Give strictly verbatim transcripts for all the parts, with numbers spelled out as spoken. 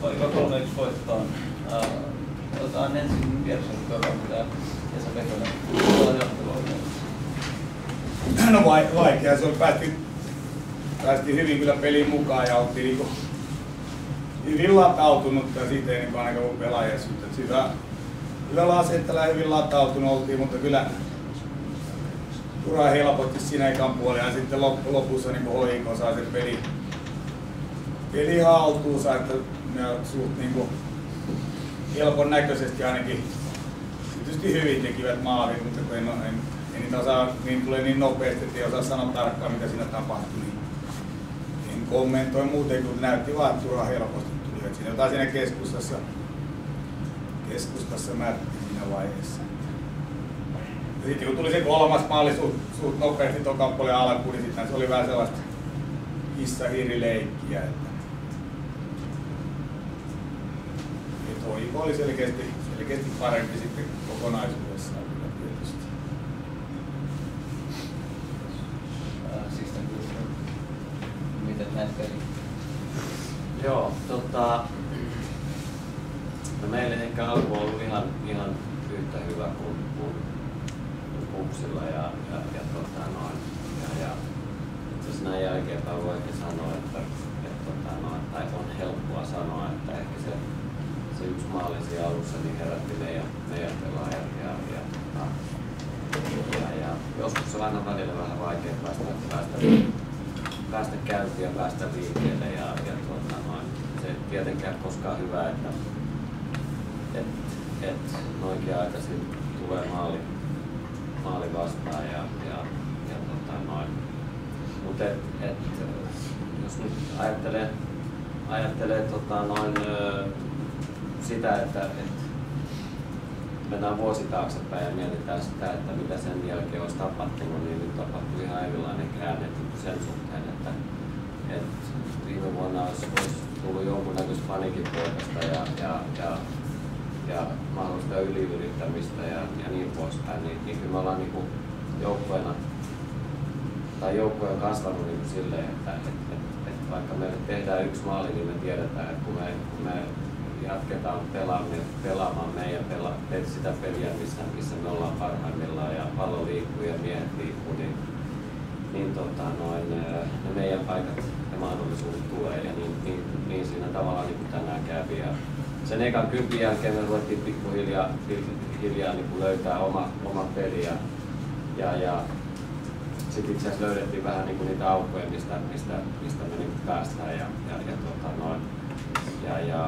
oliko kolme yksi voittoon. Otetaan ensin kierroksen mitä Esa Pekonen tuolla johtelua. No vaikea, se oli päästiin, päästiin hyvin kyllä peliin mukaan ja oltiin niinku hyvin latautunut ja siitä ei niinku ainakaan ollut pelaajia syytä. Sitä hyvällä asetteella hyvin latautunut oltiin, mutta kyllä turhaan helpotti siinä ekan puolella ja sitten lopussa niin H I K sai sen peli, peli haltuunsa, että ne suht niin kuin helpon näköisesti ainakin tietysti hyvin tekivät maalin, mutta kun en, en, en niitä osaa, niin tulee niin nopeasti, että ei osaa sanoa tarkkaan mitä siinä tapahtui, niin en kommentoi muuten, kun näytti vaan, että turhaan helposti tuli. Että siinä jotain siinä keskustassa, keskustassa mätti siinä vaiheessa. Sitten kun tuli se kolmas maali suht, suht nopeasti tuon kappaleen alkuun, niin sitten se oli vähän sellaista kissa-hiiri-leikkiä. Että tuo I K oli selkeästi, selkeästi parempi sitten kokonaisuudessaan kyllä tietysti. Siis miten näet peli? Joo, tota... No meille ehkä alku on ollut ihan, ihan yhtä hyvä kuin, kuin Kupsilla ja, ja, ja, tota noin, ja, ja itse asiassa näin jälkeenpäin voi ehkä sanoa, että, että tota noin, tai on helppoa sanoa, että ehkä se, se yksi maali siinä alussa niin herätti meidän, meidän pelaajat ja, ja, ja, ja joskus on aina välillä vähän vaikea päästä, päästä, päästä käyntiin ja päästä liikkeelle ja, ja tota noin, se ei tietenkään koskaan hyvä, että et, et noinkin aikaisin tulee maali maali vastaan ja, ja, ja tota noin. Mut et, et, jos nyt ajattelee, ajattelee tota noin, sitä, että et mennään vuosi taaksepäin ja mietitään sitä, että mitä sen jälkeen olisi tapahtunut, niin nyt tapahtui ihan erilainen käänne sen suhteen, että et viime vuonna olisi, olisi tullut jonkunnäköistä paniikin poikasta ja, ja, ja ja mahdollista yliyrittämistä ja, ja niin poispäin, niin, niin kyllä me ollaan niin joukkueena tai joukkue on kasvanut niin silleen, että et, et, et vaikka meille tehdään yksi maali, niin me tiedetään, että kun me, kun me jatketaan pelaamaan, pelaamaan meidän pela, sitä peliä, missä, missä me ollaan parhaimmillaan ja pallo liikkuu ja miehet liikkuu, niin, niin tota, noin, ne meidän paikat ja mahdollisuudet tulee ja niin, niin, niin siinä tavallaan niin kuin tänään kävi. Ja sen ekan kympin jälkeen me ruvettiin pikkuhiljaa hiljaa niin kuin löytää oma, oma peli ja, ja, ja sitten itse asiassa löydettiin vähän niin kuin niitä aukkoja, mistä, mistä, mistä me niin kuin päästään ja, ja, ja, tota noin, ja, ja,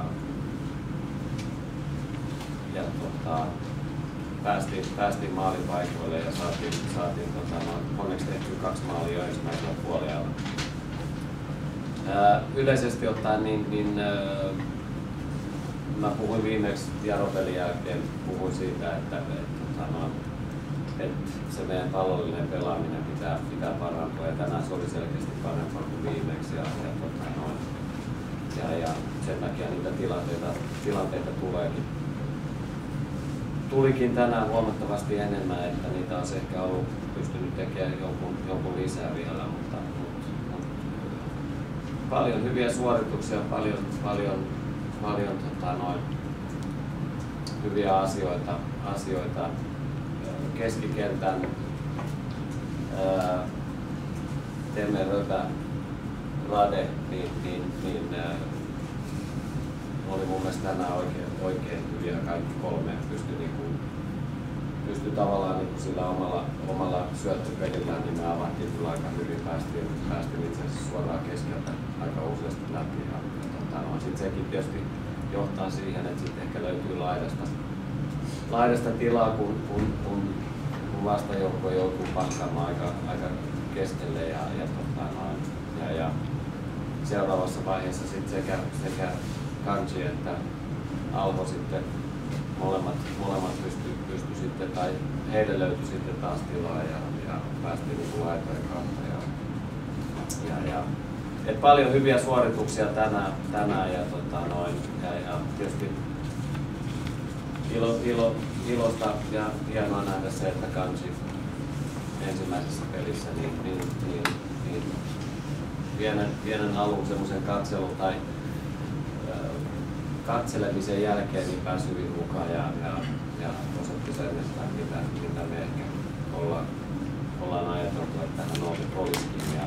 ja tota, päästiin, päästiin maalipaikoille ja saatiin, saatiin tota noin, onneksi tehty kaksi maalia jo ensimmäisellä puolella. Ää, yleisesti ottaen niin, niin ää, mä puhuin viimeksi Jaro-pelin jälkeen puhuin siitä, että, että, että, että se meidän pallollinen pelaaminen pitää, pitää parantua ja tänään se oli selkeästi parempaa kuin viimeksi ja, ja, ja, ja sen takia niitä tilanteita, tilanteita tuleekin. Tulikin tänään huomattavasti enemmän, että niitä olisi ehkä ollut pystynyt tekemään jonkun, jonkun lisää vielä, mutta, mutta, mutta paljon hyviä suorituksia, paljon, paljon paljon tota, noin, hyviä asioita, asioita keskikentän ää, Temme, Röpä, Rade, niin, niin, niin ää, oli mun mielestä tänään oikein, oikein hyviä kaikki kolme pystyi niinku, pystyi tavallaan niinku sillä omalla, omalla syöttöpelillään, niin me avattiin kyllä aika hyvin, päästiin, päästiin itse asiassa suoraan keskeltä aika useasti läpi. Ja, No, sitten sekin tietysti johtaa siihen, että sitten ehkä löytyy laidasta, laidasta tilaa, kun, kun, kun, kun vastajoukko joutuu pankkaamaan aika, aika keskelle ja, ja, tota, noin, ja, ja seuraavassa vaiheessa sitten sekä, sekä Kanji että Alho sitten molemmat, molemmat pysty, pysty sitten, tai heille löytyi sitten taas tilaa ja, ja päästiin niin laitojen kautta. Ja, ja, ja, Et paljon hyviä suorituksia tänään, tänään ja, tota noin, ja, ja tietysti ilo, ilo, ilosta ja hienoa nähdä se, että Kanji ensimmäisessä pelissä niin, niin, niin, niin pienen, pienen alun semmoisen katselun tai ää, katselemisen jälkeen niin pääsi hyvin mukaan ja, ja, ja osoitti sen, että mitä, mitä me ehkä ollaan, ollaan ajateltu, että hän olisikin. Ja,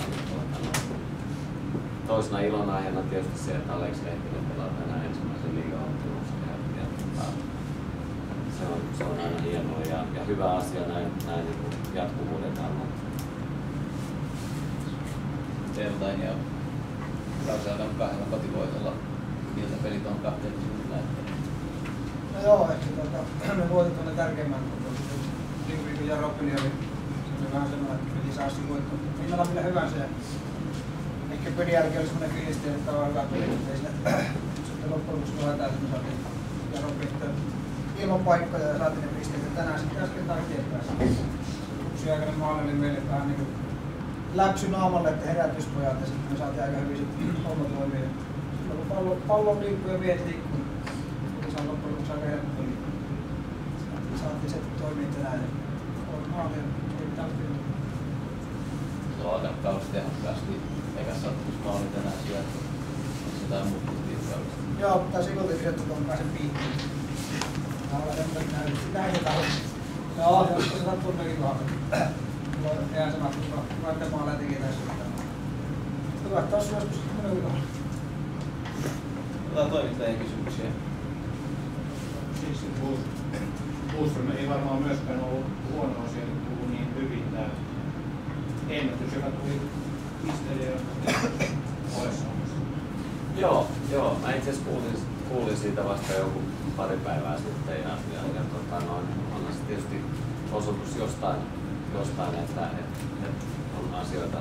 toisena ilonaiheena tietysti se, että Aleksi Lehtinen pelaa tänään ensimmäisen liigaottelussa. Ja, ja, ja, se, on, se on aina hienoa ja, ja hyvä asia näin, näin niin kuin jatkuvuuden kannalta. Teiltain ja Rausiakan kahdella kotivoitolla iltapelit on kahteen suuntaan. No joo, ehkä tuota, me voitit ne tärkeimmän Lingvi ja Robin oli, se oli vähän semmoinen, että piti saa se voitto. Hinnalla millä hyvänsä. Ehkä pelin jälkeen oli semmoinen fiilis, että on hyvä peli, mutta ei siinä sitten loppujen lopuksi kohdata, että me saatiin ja Robin ilman paikkoja ja saatiin ne pisteet. Ja tänään sitten äsken taas eteenpäin. Yksi aikainen maali oli meille vähän niin kuin läpsy naamalle, että herätyspojat ja sitten me saatiin aika hyvin sitten homma toimia. Silloin kun pallo, pallo liikkuu ja viet liikkuu, niin se on loppujen lopuksi aika helppo liikkuu. Saatiin se toimia tänään ja on maali ja ei mitään kyllä. Se on aika kausi tehokkaasti. Eikä sattuisi maali tänään siellä. Onko jotain muuttunut kaudesta? Joo, mutta sivuilta kysytty tuon pääsen piikkiin. Haluan semmoinen näin. Näin se taho. Joo, jos se sattuu mekin kohdalla. Mulla on ihan sama, kun että maaleja teki tässä. Hyvä, että olisi joskus minun kohdalla. Otetaan toimittajien kysymyksiä. Siis Puusson ei varmaan myöskään ollut huono asia, että tullut niin hyvin tämä ennätys, joka tuli pisteiden puolessa. Joo, joo. Mä itse asiassa kuulin, kuulin siitä vasta joku pari päivää sitten ja, ja, ja tota, noin, onhan se tietysti osoitus jostain, jostain että et, et on asioita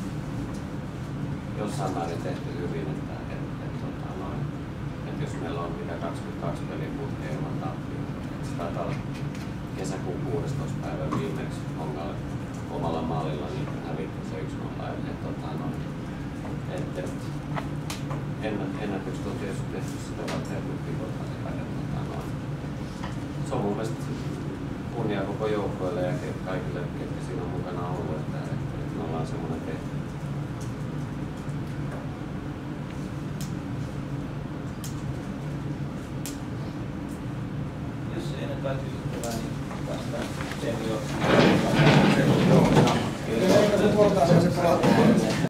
jossain määrin tehty hyvin, että et, et, tota, noin, et jos meillä on mitä kaksikymmentäkaksi peliä putkeen ilman tappia, se taitaa olla kesäkuun kuudestoista päivä viimeksi Hongalle omalla maalilla, niin hävittiin se yksi nolla. Et, tota, noin, et, et, ennätykset on tietysti tehty sitä varten, että nyt pikotaan. Se on mun mielestä kunnia koko joukkoille ja kaikille, ketkä siinä on mukana ollut, että, että me ollaan semmoinen tehty. Jos ei nyt päätyy hyvää, niin päästään Seinäjoen